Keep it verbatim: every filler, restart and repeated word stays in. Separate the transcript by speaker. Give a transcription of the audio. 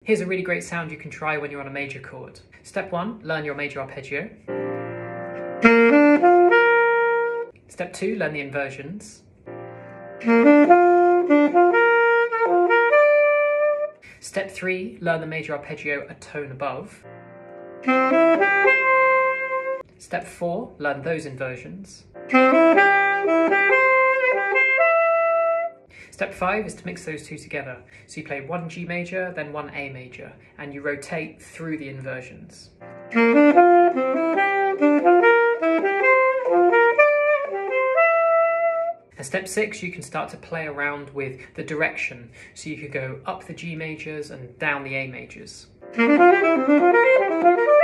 Speaker 1: Here's a really great sound you can try when you're on a major chord. Step one, learn your major arpeggio. Step two, learn the inversions. Step three, learn the major arpeggio a tone above. Step four, learn those inversions. Step five is to mix those two together. So you play one G major, then one A major, and you rotate through the inversions. And step six, you can start to play around with the direction. So you could go up the G majors and down the A majors.